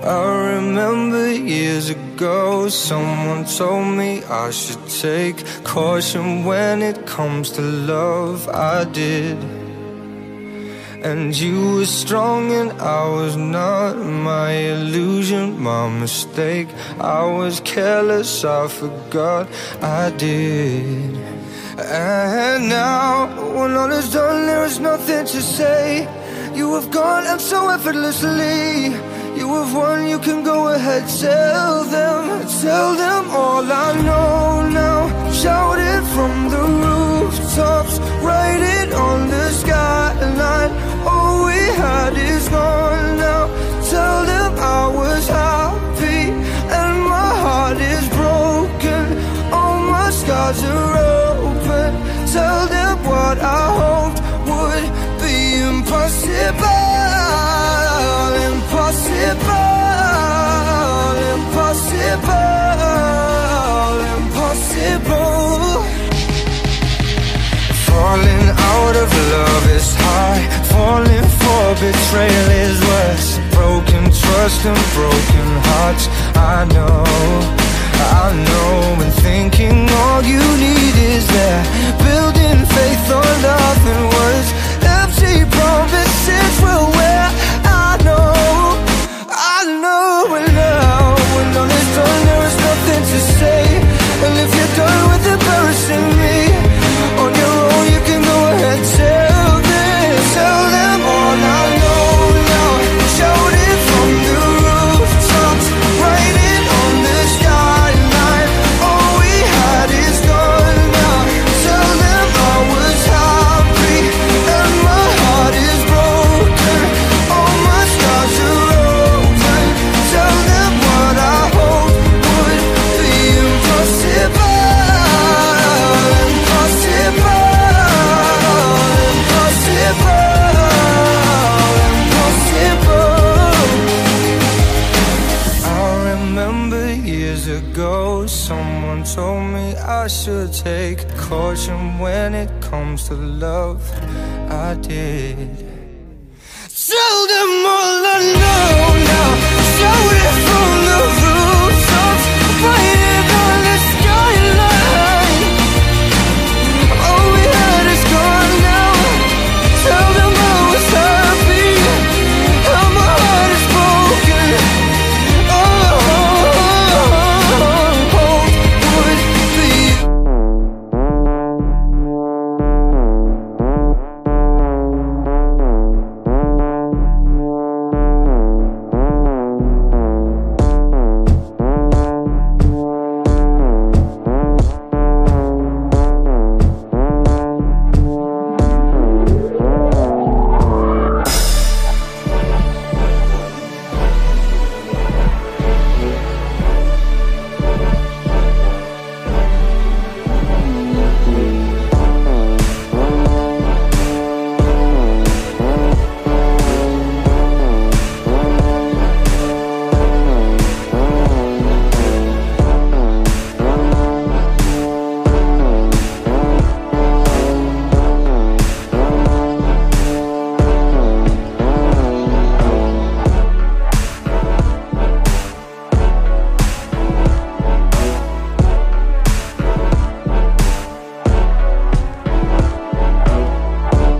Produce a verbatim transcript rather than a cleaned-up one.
I remember years ago, someone told me I should take caution when it comes to love. I did. And you were strong and I was not. My illusion, my mistake. I was careless, I forgot I did. And now, when all is done, there is nothing to say. You have gone and so effortlessly. You have won, you can go ahead, tell them, tell them all I know now. Shout it from the rooftops, write it on the skyline. All we had is gone now. Tell them I was happy and my heart is broken. All my scars are open. Tell them what I hoped would be impossible. Impossible, impossible, impossible. Falling out of love is high. Falling for betrayal is worse. Broken trust and broken hearts. I know, I know. And thinking all you need is that. Building faith on nothing words. Empty promises will wear. I know, I know. And now, when all is done, there is nothing to say. And if you're done with embarrassing me on your own, you can go ahead, tell them, tell them all I know now. Shout it from the rooftops, write it on the skyline. All we had is gone now. Tell them I was happy and my heart is broken. All my scars are open. Tell them what I hoped would be impossible. Ago, someone told me I should take caution when it comes to love. I did.